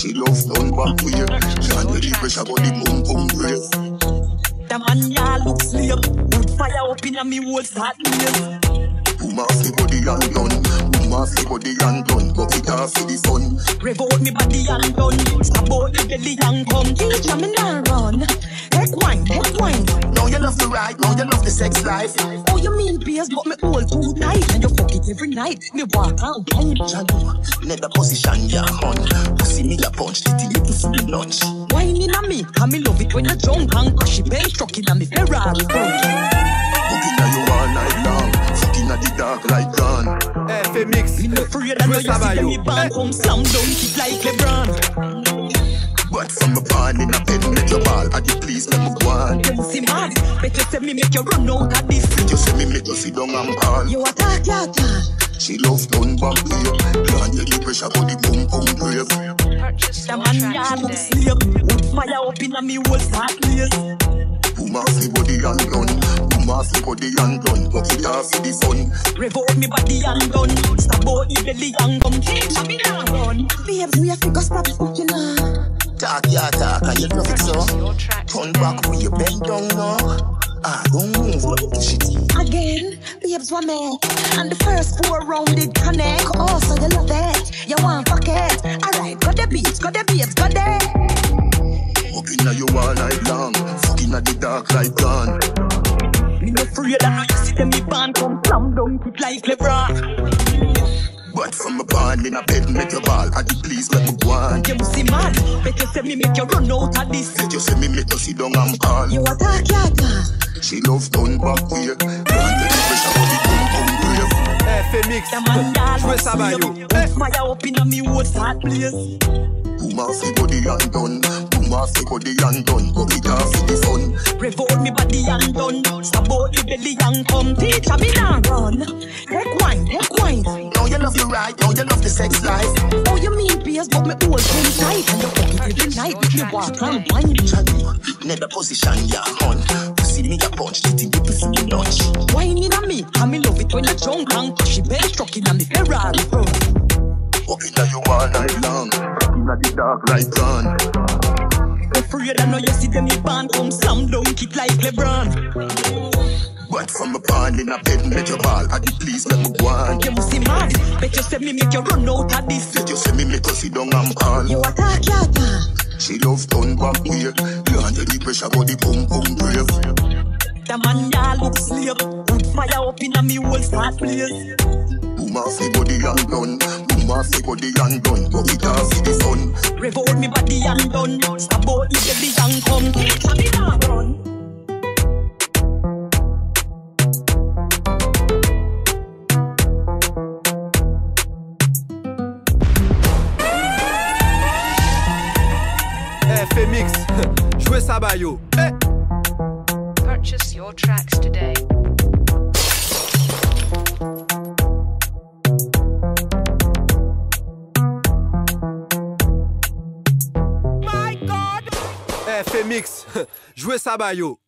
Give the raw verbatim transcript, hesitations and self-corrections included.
She loves none back here. Can't really pressure but the boom boom brave. The man ya look slave. Wood fire up in a me whole start blaze. Boom off me body and done. Boom off me body and done. Buck it off for the sun. Rev out me body and done. Stab out the belly and come. Teacher me now run. Head wine, head wine. Now you love the ride, now you love the sex life. Oh, you mean beers, but me hold too tight. And you fuck it every night. Me walk out, blind. Let the position ya on. Pussy me a punch, titty little for the lunch. Wine in a me, and me love it when you drunk and crush it. Bench truck in a me Ferrari. Looking at you all night long. Fucking at the dark light gone. Hey, Phemix. Me no afraid that you see me band come slam down it like LeBron. But from a band in a pen, let your ball at the please let me go on. You see mad, bet you say me make you run out of this. Bet you say me make you sit down and ball. You attack your time. She loves done back here. Can't get the pressure but the boom boom brave. The man ya look slave. Wood fire up in a me whole start blaze. Boom off me body and done. Boom off me body and done. Buck it off for the sun. Rev out me body and done. Stab out the belly and come. Teach me now run. Babes, we have to go stop fucking now. Talk ya talk and you love it so. Turn back when you bend down now. Ah, don't move, look at the shit. Again, babes were me. And the first four round did connect. Oh, so you love it. You want fuck it. Alright, got the beats, got the babes, got the. Fucking at you all night long. Fucking at the dark light gone. Me no afraid that now you see them me band come slam down it like LeBron. But from a band in a bed, make your ball at the please let me go on. You see mad, bet you say me make you run out of this. Bet you say me make you sit down and ball. You attack your time. She loves done back here. Can't get the pressure but the boom boom brave. Hey, Phemix. Jouez ça va yo. Hey. Fire up in a me whole start blaze. Boom off me body and done. Boom off me body and done. Buck it off for the sun. Rev out me body and done. Stab out the belly and come. Teacher me now run. Head wine, head wine. Now you love the ride, now you love the sex life. Oh, you mean beers, but me hold too tight. And you fuck it every night. Me walk and wine. Let the position ya on. Pussy me a punch, titty little for the lunch. Wine in a me, and me love it when you drunk and crush it. Bench truck in a me Ferrari. Walking at you all night long. Fucking at the dark light gone. Afraid I know you see them me band come slam down it like LeBron. But from a band in a bed, make your ball at the please let me go on. You see mad, bet you say me make you run out of this. Bet you say me make you sit down and ball. You attack your time. She loves done back here. Can't get the pressure but the boom boom brave. The man ya look slave. Wood fire up in a me whole start blaze. Boom off me body and done. Boom off me body and done. Buck it off for the sun. Rev out me body and done. Stab out the belly and come. Teacher me now run. Hey, Phemix. Jouez ça va yo. Hey. Purchase your tracks today. My God. Hey, Phemix. Jouez ça va yo.